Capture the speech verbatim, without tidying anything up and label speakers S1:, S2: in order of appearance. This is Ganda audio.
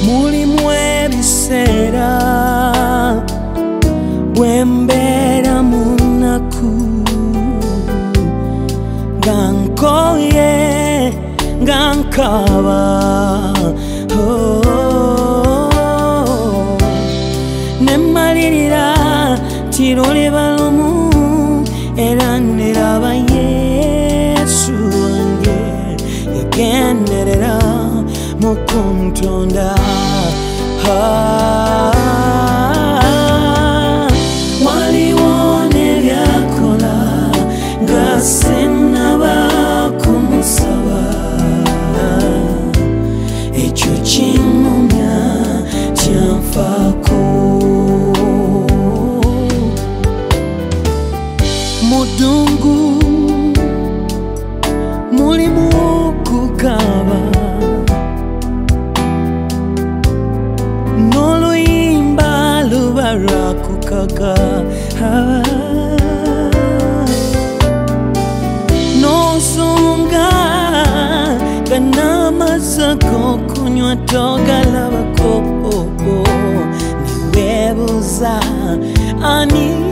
S1: mulimu ebiseera bwe mbeera mu nnaku nga nkoye nga nkaaba ne mmalirira ti luliba lumu era ndiraba Yesu wange yagenderera mu kuntonda. Waliwo n'ebyakola nga sinnaba kumusaba, ekyo kinnumya kyanfaako. Mudungu mulimu okukaaba n'oluyimba luba lwakukaga, n'osonga nga n'amazzi ag'okunywa togalabako, ne weebuuza ani